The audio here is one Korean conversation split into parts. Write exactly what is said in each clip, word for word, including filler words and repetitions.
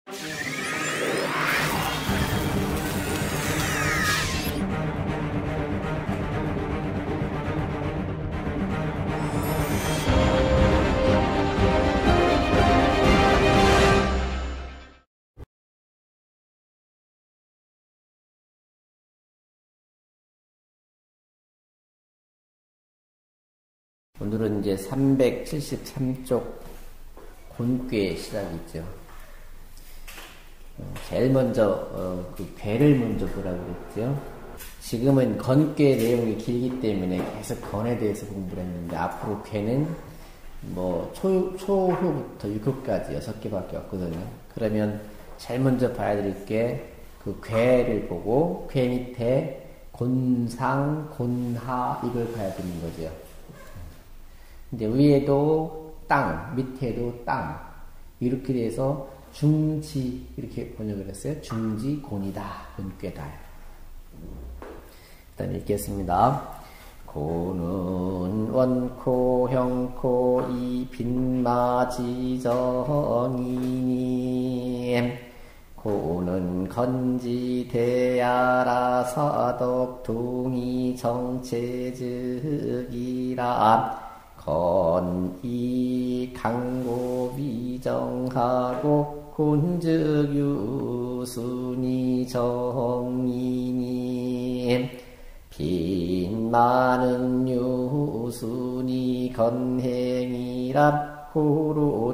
오늘은 이제 삼백칠십삼 쪽 곤괴 시작이죠. 어, 제일 먼저 어, 그 괴를 먼저 보라고 그랬죠. 지금은 건괴 내용이 길기 때문에 계속 건에 대해서 공부를 했는데 앞으로 괴는 뭐 초, 초후부터 육후까지 여섯 개밖에 없거든요. 그러면 제일 먼저 봐야 될 게 그 괴를 보고 괴 밑에 곤상, 곤하 이걸 봐야 되는 거죠. 근데 위에도 땅, 밑에도 땅 이렇게 돼서 중지 이렇게 번역을 했어요. 중지곤이다, 곤괴다. 일단 읽겠습니다. 고는 원코, 형코, 이 빈마지정이니 고는 건지대야라 사덕둥이 정체즉이라 건이 강고비정하고 곤즉 유순이 정이니 빈마는 유순이 건행이라 호로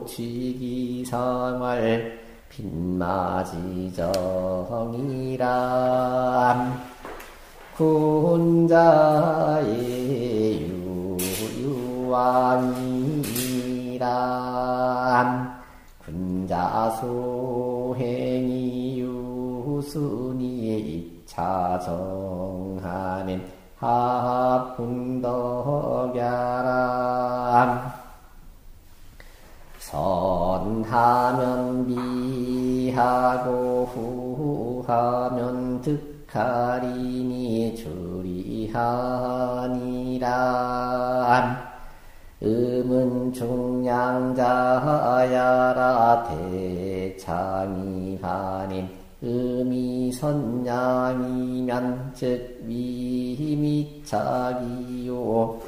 취기상활 빈마지정이라 군자의 유유왕이라 군자소행이 유순이 이차정하는 하풍덕야라 선하면 미하고 후하면 득하리니 주리하니라 음은 중량자야라 대창이하닌 음이 선량이면 즉 위미착이요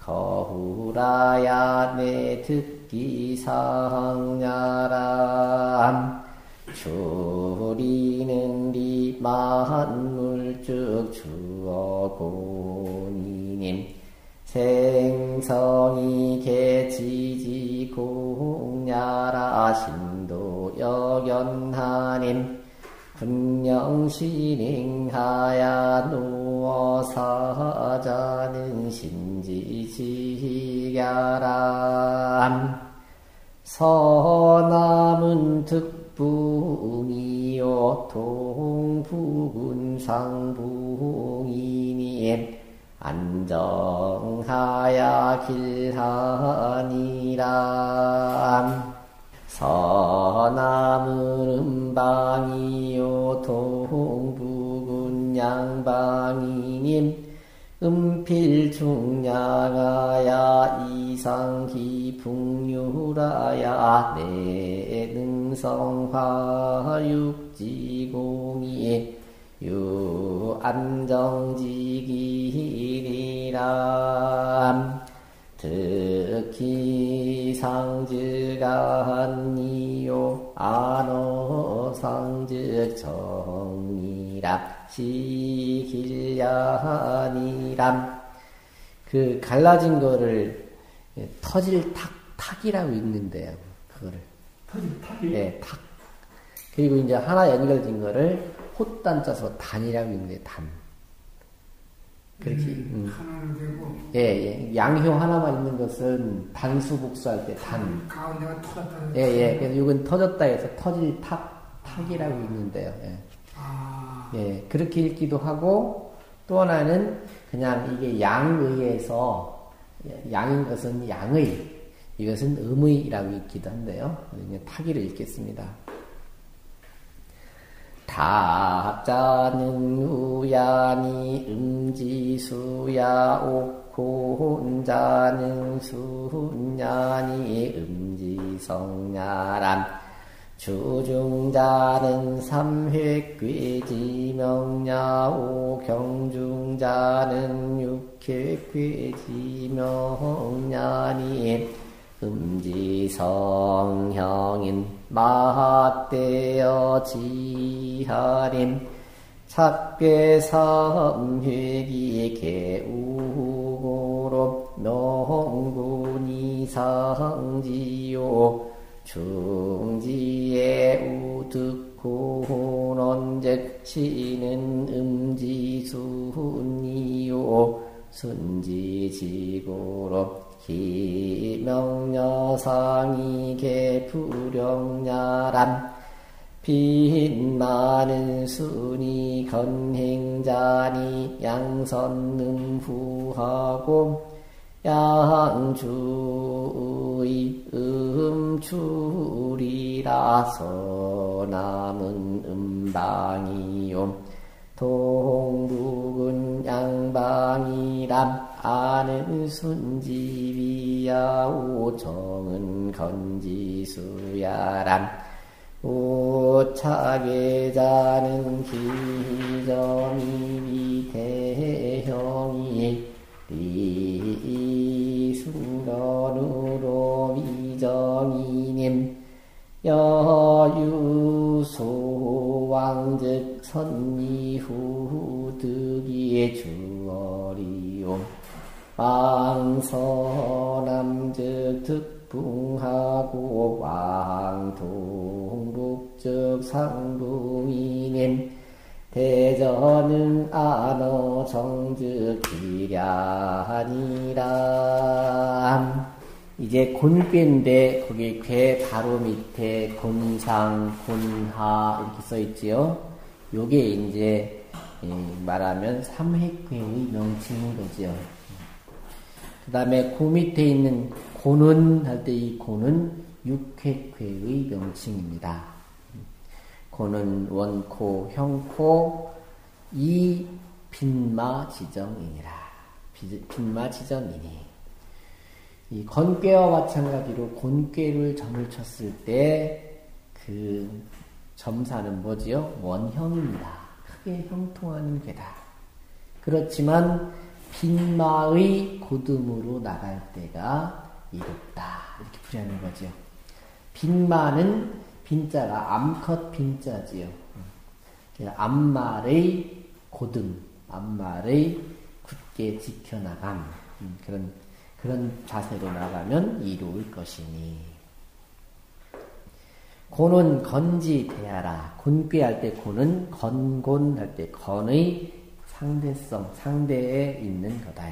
거후라야 내 듣기상야라 주리는 리 만물즉 주어고니님 생성이 개지지공야라 신도여견하님 분명신행하야 노어사자는 신지지야라 서남은 득붕이요 동북은 상붕이니 안정하야 길하니라 서남은 음방이요 동북은 양방이님 음필중량하야 이상기풍유라야 내능성화육지공이 유안정지기리라 특히 상즉한이요 안어상즉 정이라 시길야니람 그 갈라진 거를 터질 탁 탁이라고 읽는데요. 그거를 터질 탁이? 네, 탁. 그리고 이제 하나 연결된 거를 헛단 짜서 단이라고 읽는데 단. 그렇게 음, 하나는 되고 예, 예. 양효 하나만 있는 것은 단수 복수할 때 단. 가운데가 터졌다. 예, 예. 그래서 이건 터졌다 해서 터질 탁 탁이라고 읽는데요. 예. 아. 예, 그렇게 읽기도 하고 또 하나는 그냥 이게 양의에서 양인 것은 양의 이것은 음의라고 읽기도 한데요. 타기를 읽겠습니다. 탁자는 우야니 음지수야 옥고 혼자는 수냐니 음지성야람 주중자는 삼회괴지 명야오 경중자는 육회괴지 명야니 음지성형인 마하대여 지하림 착괴삼회기 개우고로 명군이상지요 중지의 우득고논즉 치는 음지순이요 순지지고로 기명여상이 개불영야람 빈 많은 순이 건행자니 양선능후하고 양주의 음출이라서 남은 음방이요 동북은 양방이람 아는 순지비야오 정은 건지수야람 오차계자는 기점이 대형이 리순건으로 미정이님 여유소왕즉 선미후득이 주어리요 왕서남즉 특붕하고 왕동북즉 상붕이님 대전은 안어 정즉 기량이라. 이제 곤괴인데 거기 괴 바로 밑에 곤상, 곤하 이렇게 써있지요. 요게 이제 말하면 삼획괴의 명칭인 거지요. 그 다음에 그 밑에 있는 고는 할 때 이 고는 육획괴의 명칭입니다. 고는 원코, 형코, 이 빈마지정이니라. 빈마지정이니. 이 건괴와 마찬가지로 곤괴를 점을 쳤을 때 그 점사는 뭐지요? 원형입니다. 크게 형통하는 괴다. 그렇지만 빈마의 고듬으로 나갈 때가 이롭다. 이렇게 풀이하는 거죠. 빈마는 빈자가 암컷 빈자지요. 암말의 고듬, 암말의 굳게 지켜나감, 그런, 그런 자세로 나가면 이로울 것이니. 고는 건지 대하라. 곤괴할 때 고는 건곤할 때 건의 상대성, 상대에 있는 거다.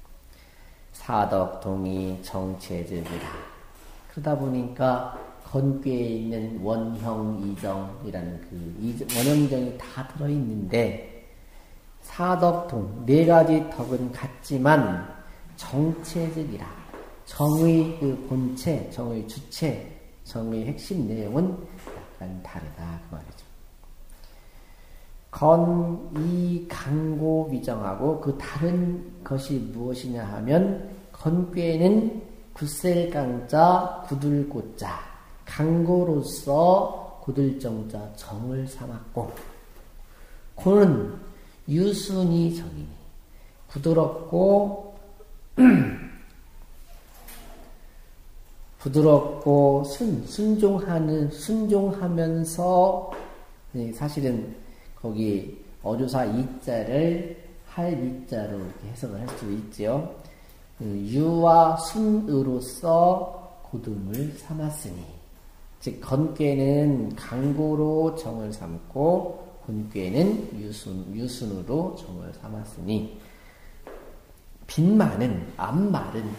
사덕동이 정체적이라. 그러다 보니까 건괴에 있는 원형, 이정이라는 그 원형정이 다 들어있는데 사덕동, 네 가지 덕은 같지만 정체적이라. 정의 그 본체, 정의 주체, 정의 핵심 내용은 약간 다르다 그 말이죠. 건, 이, 강고, 위정하고 그 다른 것이 무엇이냐 하면 건괴는 굳셀강자, 굳을고자, 강고로서 굳을정자 정을 삼았고, 고는 유순이 정이니 부드럽고 부드럽고 순, 순종하는, 순종하면서, 사실은 거기 어조사 이자를 할 이자로 이렇게 해석을 할 수 있지요. 유와 순으로서 고듬을 삼았으니, 즉, 건괴는 강고로 정을 삼고, 곤괴는 유순, 유순으로 정을 삼았으니, 빈말은, 암말은,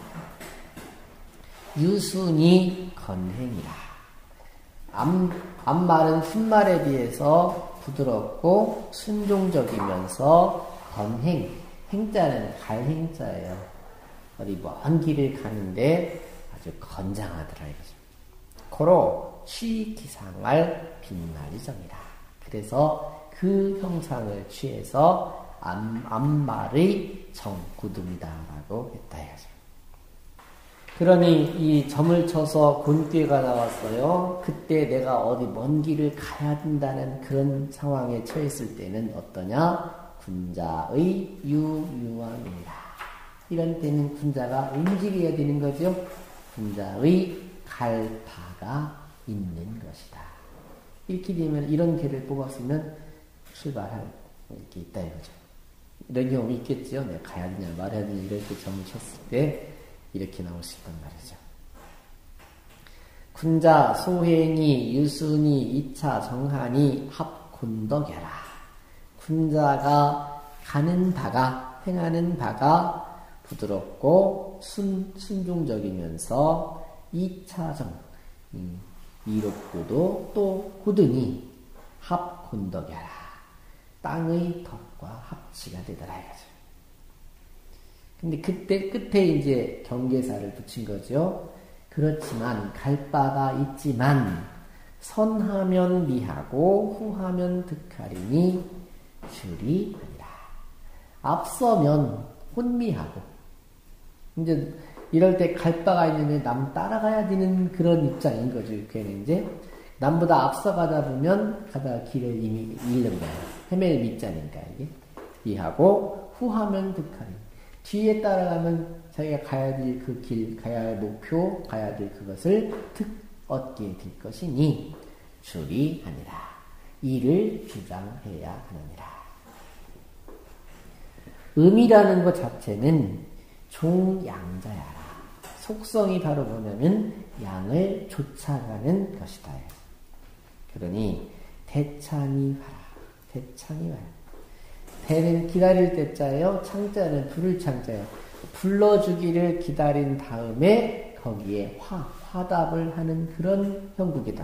유순이 건행이라. 암, 암말은 순말에 비해서 부드럽고 순종적이면서 건행, 행자는 갈 행자예요. 어디 먼 길을 가는데 아주 건장하더라 이거죠. 고로 취기상할 빈말이정이라. 그래서 그 형상을 취해서 암, 암말의 정, 구듬이다라고 했다 이거죠. 그러니 이 점을 쳐서 곤괴가 나왔어요. 그때 내가 어디 먼 길을 가야 된다는 그런 상황에 처했을 때는 어떠냐? 군자의 유유함이라. 이런 때는 군자가 움직여야 되는 거죠. 군자의 갈 바가 있는 것이다. 이렇게 되면 이런 길을 뽑았으면 출발할 이렇게 있다 이거죠. 이런 경험이 있겠죠. 내가 가야 되냐 말아야 되냐 이렇게 점을 쳤을 때 이렇게 나올 수 있단 말이죠. 군자 소행이 유순이 이차 정한이 합곤덕여라. 군자가 가는 바가 행하는 바가 부드럽고 순, 순종적이면서 이차정 음, 이롭고도 또 고드니 합곤덕여라. 땅의 덕과 합치가 되더라 이거죠. 근데 그때 끝에 이제 경계사를 붙인 거죠. 그렇지만 갈 바가 있지만 선하면 미하고 후하면 득하리니 줄이 아니라. 앞서면 혼미하고 이제 이럴 때 갈 바가 있는데 남 따라가야 되는 그런 입장인 거죠. 걔는 이제 남보다 앞서가다 보면 가다가 길을 이미 잃는 거예요. 헤맬 밑자니까 이게. 미하고 후하면 득하리. 뒤에 따라가면 자기가 가야 될 그 길, 가야 할 목표, 가야 될 그것을 득 얻게 될 것이니 줄이 아니라. 이를 주장해야 하느니라. 음이라는 것 자체는 종양자야라. 속성이 바로 뭐냐면 양을 쫓아가는 것이다. 그러니 대찬이 와라. 대찬이 와라. 대는 기다릴 때자예요. 창자는 부를 창자예요. 불러주기를 기다린 다음에 거기에 화, 화답을 하는 그런 형국이다.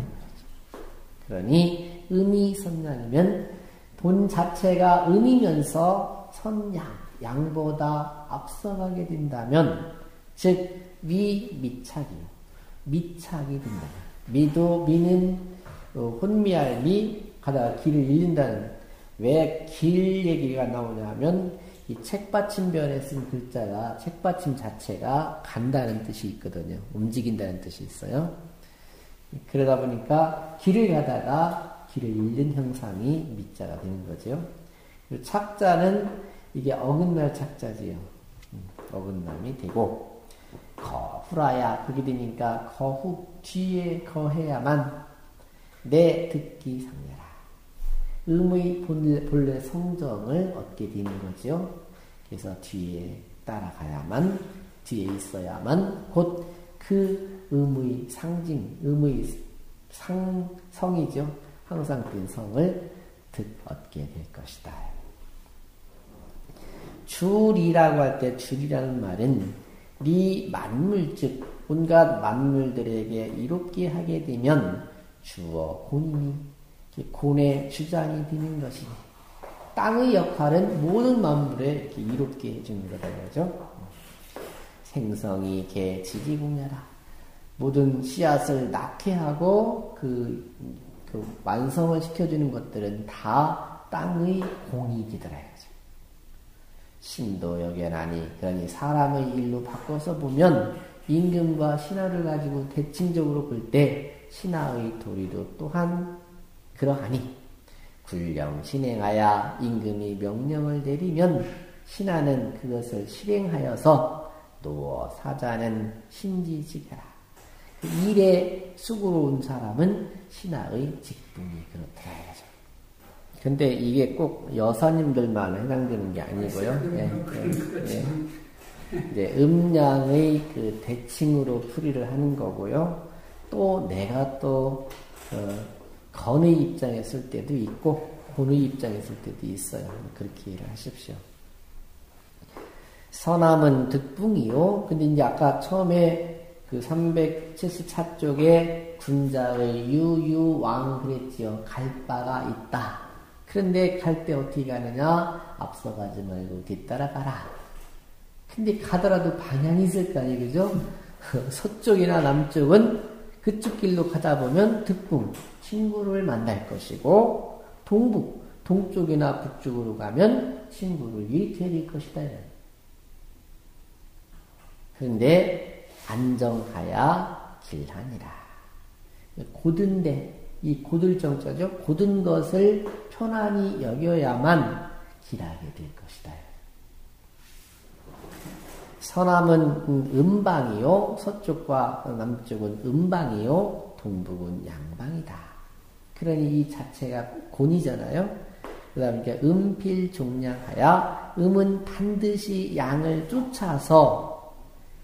그러니 음이 선양이면 본 자체가 음이면서 선양, 양보다 앞서가게 된다면 즉 위 미착이요. 미착이 된다. 미도 미는 어, 혼미할 미 가다가 길을 잃는다는. 왜 길 얘기가 나오냐 하면 이 책받침변에 쓴 글자가 책받침 자체가 간다는 뜻이 있거든요. 움직인다는 뜻이 있어요. 그러다 보니까 길을 가다가 길을 잃는 형상이 미자가 되는 거죠. 그리고 착자는 이게 어긋날 착자지요. 어긋남이 되고 거후라야 그렇게 되니까 거후 뒤에 거해야만 내 듣기 상례라. 음의 본래, 본래 성정을 얻게 되는 거죠. 그래서 뒤에 따라가야만, 뒤에 있어야만 곧 그 음의 상징, 음의 상, 성이죠. 항상 그 성을 득 얻게 될 것이다. 줄이라고 할 때 줄이라는 말은 리 만물 즉 온갖 만물들에게 이롭게 하게 되면 주어 본인이 곤의 주장이 되는 것이니 땅의 역할은 모든 만물에 이렇게 이롭게 해주는 거다 이거죠. 생성이 개 지지공야라. 모든 씨앗을 낳게 하고 그, 그 완성을 시켜주는 것들은 다 땅의 공이 되더라 이거죠. 신도 여견하니 그러니 사람의 일로 바꿔서 보면 임금과 신하를 가지고 대칭적으로 볼 때 신하의 도리도 또한 그러하니 굴령 신행하여 임금이 명령을 내리면 신하는 그것을 실행하여서 노어 사자는 신지지가라. 그 일에 수고로운 사람은 신하의 직분이 그렇더라. 근데 이게 꼭 여사님들만 해당되는 게 아니고요. 예, 예, 예. 이제 음양의 그 대칭으로 풀이를 하는 거고요. 또 내가 또 어, 건의 입장에 쓸 때도 있고 곤의 입장에 쓸 때도 있어요. 그렇게 이해를 하십시오. 서남은 득붕이요. 근데 이제 아까 처음에 그 삼백칠십사 쪽에 군자의 유유왕 그랬지요. 갈 바가 있다. 그런데 갈 때 어떻게 가느냐? 앞서가지 말고 뒤따라 가라. 근데 가더라도 방향이 있을 거 아니에요, 그죠? 서쪽이나 남쪽은 그쪽 길로 가다 보면 득붕, 친구를 만날 것이고, 동북, 동쪽이나 북쪽으로 가면 친구를 잃게 될 것이다. 그런데 안정하야 길하니라. 고든데, 이 고들 정자죠. 고든 것을 편안히 여겨야만 길하게 될 것이다. 서남은 음방이요, 서쪽과 남쪽은 음방이요, 동북은 양방이다. 그러니 이 자체가 곤이잖아요. 그 다음에 음필종량하야, 음은 반드시 양을 쫓아서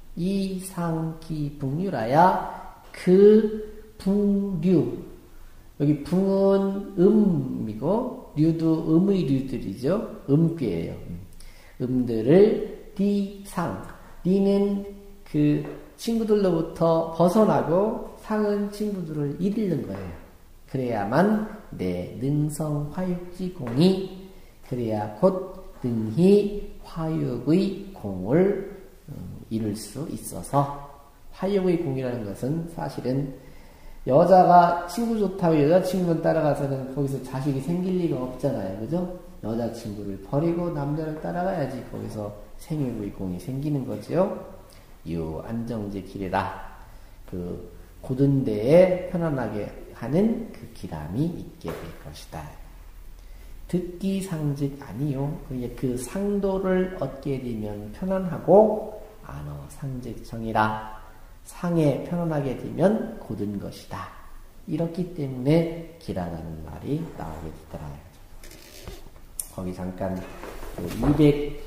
이상기붕유라야 그 붕류, 여기 붕은 음이고 류도 음의 류들이죠. 음괴예요. 음들을 리상, 리는 그 친구들로부터 벗어나고 상은 친구들을 이르는 거예요. 그래야만 내 능성 화육지 공이, 그래야 곧 능히 화육의 공을 이룰 수 있어서, 화육의 공이라는 것은 사실은 여자가 친구 좋다고 여자친구만 따라가서는 거기서 자식이 생길 리가 없잖아요. 그죠? 여자친구를 버리고 남자를 따라가야지 거기서 생육의 공이 생기는 거죠. 유 안정제 길이다. 그 고든 데에 편안하게 하는 그 기람이 있게 될 것이다. 듣기 상즉 아니요. 그 상도를 얻게 되면 편안하고 안어 상즉 정이라. 상에 편안하게 되면 고든 것이다. 이렇기 때문에 기라라는 말이 나오게 되더라. 거기 잠깐 그 이백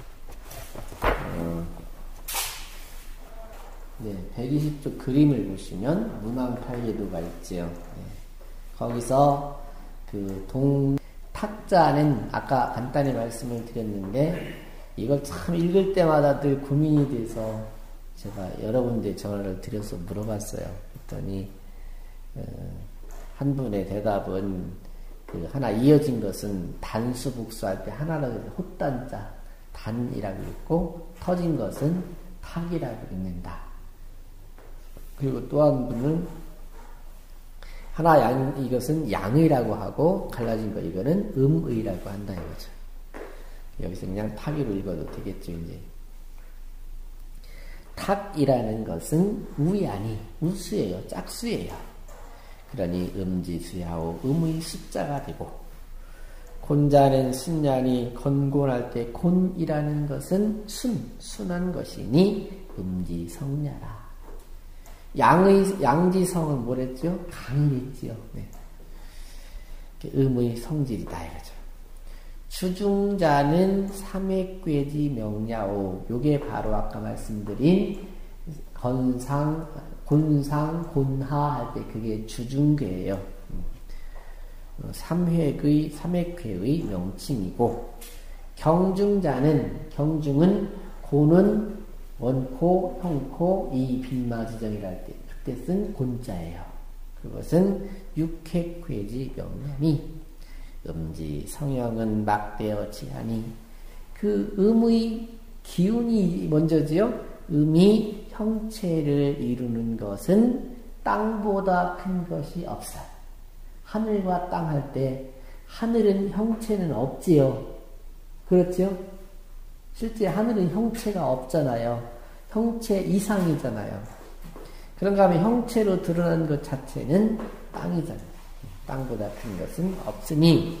어, 네, 백이십 쪽 그림을 보시면 문왕팔계도가 있지요. 네. 거기서 그 동 탁자는 아까 간단히 말씀을 드렸는데 이걸 참 읽을 때마다 늘 고민이 돼서 제가 여러 군데 전화를 드려서 물어봤어요. 그랬더니 어, 한 분의 대답은 그 하나 이어진 것은 단수복수할 때 하나로 헛단자 단이라고 읽고 터진 것은 탁이라고 읽는다. 그리고 또 한 분은 하나 양 이것은 양의라고 하고 갈라진 거 이거는 음의라고 한다 이거죠. 여기서 그냥 탁이로 읽어도 되겠죠 이제. 탁이라는 것은 우이 아니 우수예요. 짝수예요. 그러니 음지수야오 음의 숫자가 되고 곤자는 순냐니 건곤할 때 곤이라는 것은 순, 순한 것이니 음지성냐라. 양의, 양지성은 뭐랬죠? 강이랬지요. 네. 음의 성질이다 이거죠. 주중자는 삼액괴지 명야오. 요게 바로 아까 말씀드린 건상, 곤상, 곤하 할 때 그게 주중괴예요. 삼획의, 삼액괴의 명칭이고, 경중자는, 경중은 고는 원코, 형코, 이 빈마지정이랄 때, 그때 쓴 곤자예요. 그것은 육획괴지 명야니, 음지 성형은 막되어지 하니, 그 음의 기운이 먼저지요? 음이 형체를 이루는 것은 땅보다 큰 것이 없어요. 하늘과 땅 할 때 하늘은 형체는 없지요. 그렇죠? 실제 하늘은 형체가 없잖아요. 형체 이상이잖아요. 그런가 하면 형체로 드러난 것 자체는 땅이잖아요. 땅보다 큰 것은 없으니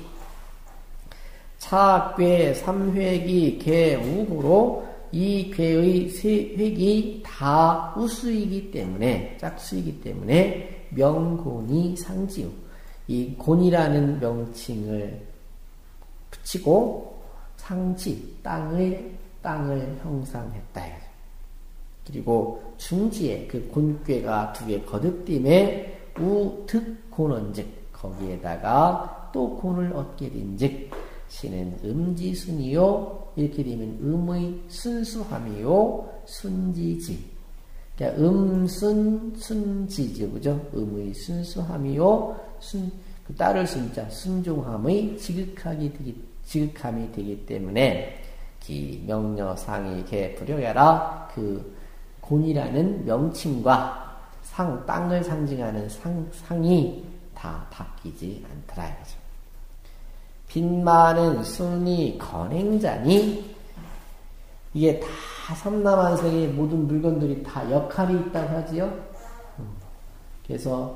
차괴 삼획이 개우으로 이 괴의 세 획이 다 우수이기 때문에 짝수이기 때문에 명곤이 상지우 이 곤이라는 명칭을 붙이고 상지 땅을 땅을 형상했다. 그리고 중지에 그 곤괴가 두 개 거듭됨에 우득 곤언즉 거기에다가 또 곤을 얻게 된즉 신은 음지순이요. 이렇게 되면 음의 순수함이요. 순지지. 그러니까 음순, 순지지. 그죠? 음의 순수함이요. 순, 그 따를 순자, 순종함의 지극하게 되기, 지극함이 되기 때문에 기, 명녀, 상이, 개, 불효야라 그 곤이라는 명칭과 상, 땅을 상징하는 상, 상이 다 바뀌지 않더라. 이거죠. 빈마는 순이 건행자니 이게 다 삼라만상의 모든 물건들이 다 역할이 있다고 하지요. 그래서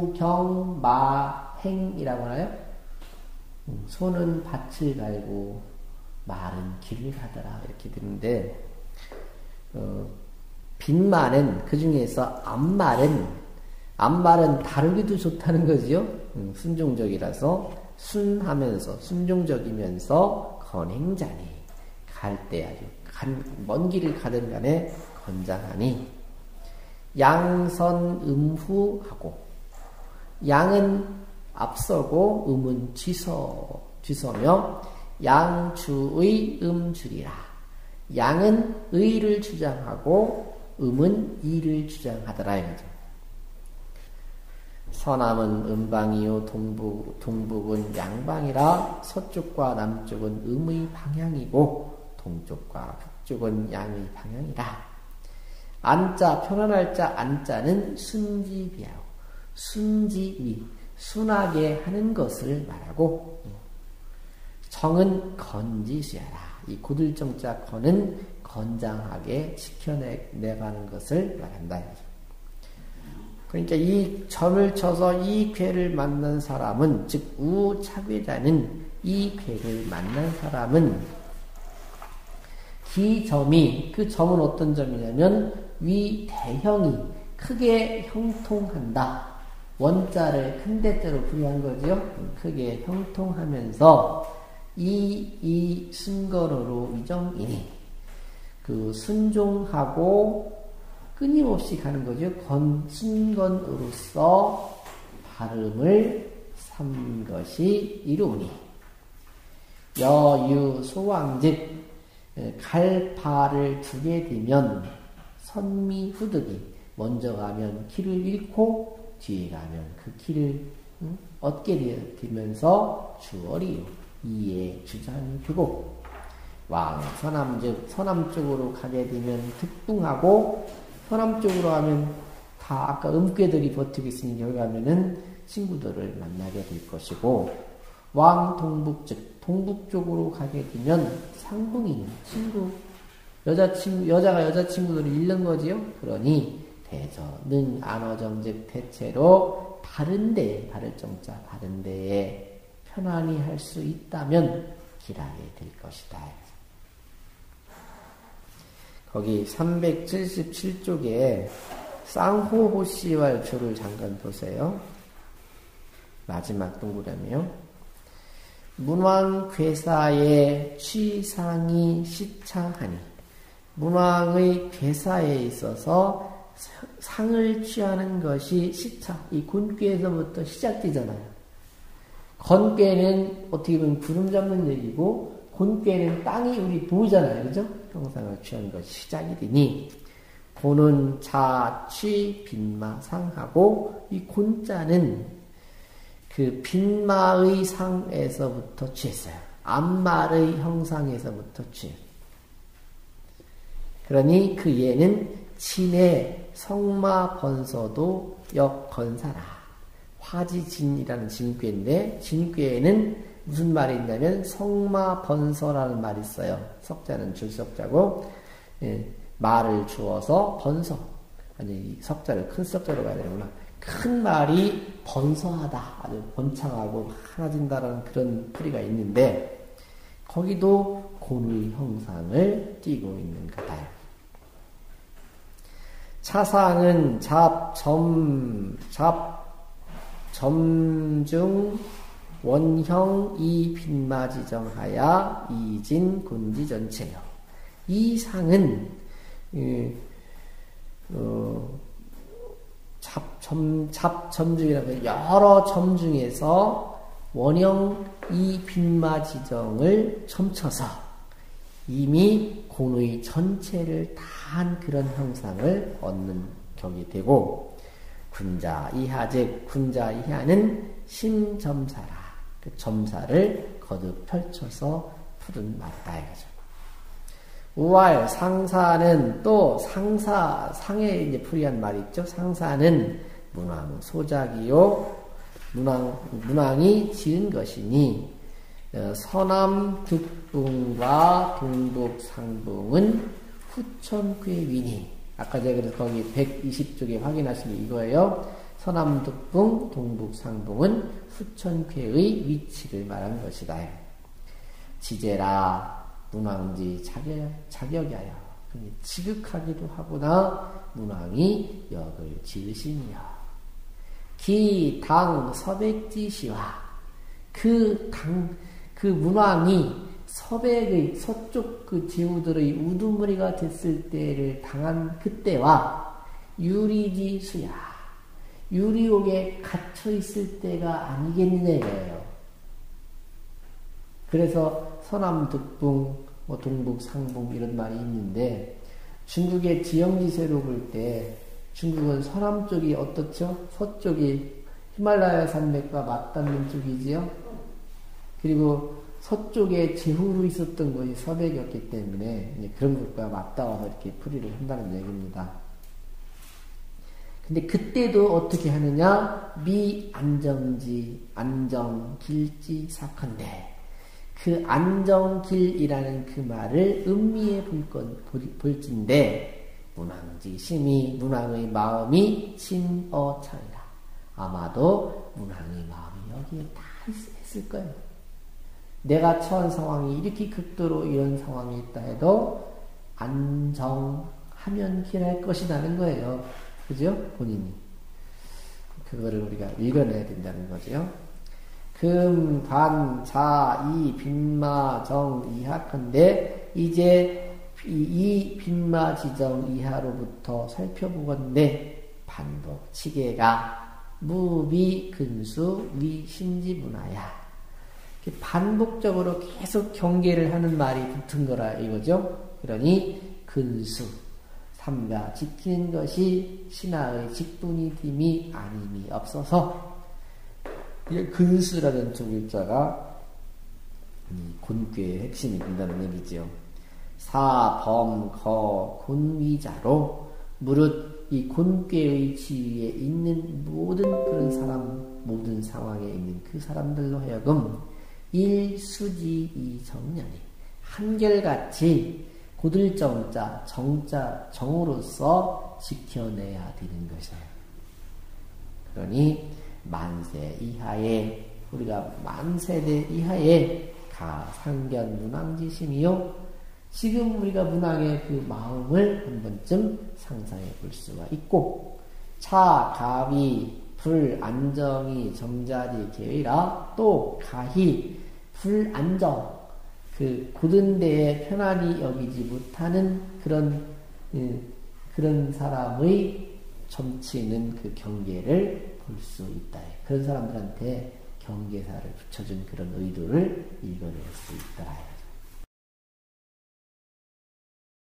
우경마행이라고 하나요? 소는 밭을 갈고 말은 길을 가더라 이렇게 되는데 어, 빈말은 그 중에서 앞말은 앞말은 다루기도 좋다는 거지요. 음, 순종적이라서 순하면서 순종적이면서 건행자니 갈 때 아주 간, 먼 길을 가든 간에 건장하니 양선 음후하고 양은 앞서고 음은 뒤서 뒤서며 양주의 음주리라. 양은 의를 주장하고 음은 이를 주장하더라 이거죠. 서남은 음방이요 동북, 동북은 양방이라. 서쪽과 남쪽은 음의 방향이고 동쪽과 북쪽은 양의 방향이라. 안자 편안할 자 안자는 순지비하고 순지비 순하게 하는 것을 말하고 정은 건지수야라. 이 고들정자 건은 건장하게 지켜내가는 것을 말한다. 그러니까 이 점을 쳐서 이 괴를 만난 사람은, 즉 우차괴자는 이 괴를 만난 사람은 기점이, 그 점은 어떤 점이냐면 위대형이 크게 형통한다. 원자를 큰 대자로 부여한 거죠. 크게 형통하면서 이, 이 순건으로 위정이니 그 순종하고 끊임없이 가는 거죠. 건, 순건으로서 발음을 삼 것이 이루니 여유 소왕즉 갈파를 두게 되면 선미 후득이 먼저 가면 길을 잃고 뒤에 가면 그 길을 응? 얻게 되면서 주어리요 이에 주장이 되고 왕 서남즉 서남 쪽으로 가게 되면 득붕하고 서남 쪽으로 하면 다 아까 음괴들이 버티고 있으니 여기 가면은 친구들을 만나게 될 것이고 왕 동북즉 동북 쪽으로 가게 되면 상붕이 친구 여자친구 여자가 여자친구들을 잃는 거지요. 그러니 대저 능 안어정즉 대체로 바른 데에 바를 정자 바른 데에 편안히 할 수 있다면 길하게 될 것이다. 거기 삼백칠십칠 쪽에 쌍호호시왈조를 잠깐 보세요. 마지막 동그라미요. 문왕괴사의 취상이 시차하니 문왕의 괴사에 있어서 상을 취하는 것이 시차, 이 곤괴에서부터 시작되잖아요. 건괴는 어떻게 보면 구름 잡는 얘기고 곤괴는 땅이 우리 보이잖아요. 그죠? 형상을 취하는 것이 시작이 되니 고는 자, 취, 빈마, 상하고 이 곤자는 그 빈마의 상에서부터 취했어요. 앞말의 형상에서부터 취했어요. 그러니 그 예는 진의 성마 번서도 역건사라. 화지진이라는 진괴인데 진괴에는 무슨 말이 있냐면 성마 번서라는 말이 있어요. 석자는 줄석자고 예, 말을 주어서 번서. 아니 석자를 큰 석자로 가야 되는구나. 큰 말이 번서하다. 아주 번창하고 많아진다라는 그런 풀이가 있는데 거기도 곤의 형상을 띠고 있는 거다. 차상은 잡, 점, 잡, 점중, 원형, 이 빈마지정하야 이진, 군지 전체요. 이 상은, 어, 잡, 점, 잡, 점중이라고 여러 점 중에서 원형, 이 빈마지정을 점쳐서 이미 곤의 전체를 다 한 그런 형상을 얻는 격이 되고 군자 이하 즉 군자 이하는 심점사라. 그 점사를 거듭 펼쳐서 푸른 말이다 이거죠. 우알 상사는 또 상사 상에 이제 풀이한 말이 있죠. 상사는 문왕 소작이요 문왕 문왕이 지은 것이니 서남 득붕과 동북 상붕은 후천괴 위니. 아까 제가 그래서 거기 백이십 쪽에 확인하시면 이거예요. 서남 득붕, 동북 상붕은 후천괴의 위치를 말한 것이다. 지제라 문왕지 자격, 자격이하여. 지극하기도 하구나 문왕이 역을 지으시며 기, 당, 서백지시와 그 당, 그 문왕이 서백의 서쪽 그 제후들의 우두머리가 됐을 때를 당한 그때와 유리지수야 유리옥에 갇혀 있을 때가 아니겠느냐 이거예요. 그래서 서남 득붕, 뭐 동북 상붕 이런 말이 있는데 중국의 지형지세로 볼 때 중국은 서남 쪽이 어떻죠? 서쪽이 히말라야 산맥과 맞닿는 쪽이지요. 그리고 서쪽에 제후로 있었던 것이 서백이었기 때문에 이제 그런 것과 맞닿아서 이렇게 풀이를 한다는 얘기입니다. 근데 그때도 어떻게 하느냐? 미 안정지, 안정길지 사건데 그 안정길이라는 그 말을 음미해 볼 건, 볼진데 문왕지 심이 문왕의 마음이 침어차이라. 아마도 문왕의 마음이 여기에 다 있을 거예요. 내가 처한 상황이 이렇게 극도로 이런 상황이 있다 해도 안정하면 길할 것이라는 거예요. 그죠? 본인이. 그거를 우리가 읽어내야 된다는 거죠. 금, 관, 자, 이, 빈마, 정, 이하컨대 이제 이, 이 빈마, 지정, 이하로부터 살펴보건대 반복, 치계가 무비, 근수, 위, 심지문화야. 반복적으로 계속 경계를 하는 말이 붙은 거라 이거죠. 그러니 근수, 삼가, 지키는 것이 신하의 직분이 됨이 아님이 없어서 근수라는 두 글자가 곤괴의 핵심이 된다는 얘기죠. 사, 범, 거, 곤위자로 무릇 이 곤괴의 지위에 있는 모든 그런 사람, 모든 상황에 있는 그 사람들로 하여금 일수지 이정년이 한결같이 고들정자, 정자, 정으로서 지켜내야 되는 것이에요. 그러니 만세 이하에 우리가 만세대 이하에 가상견 문왕지심이요. 지금 우리가 문왕의 그 마음을 한 번쯤 상상해 볼 수가 있고 차, 가위, 불, 안정이 정자리 계위라 또 가히 불안정 그 굳은 데에 편안히 여기지 못하는 그런 음, 그런 사람의 점치는 그 경계를 볼 수 있다. 그런 사람들한테 경계사를 붙여준 그런 의도를 읽어낼 수 있다.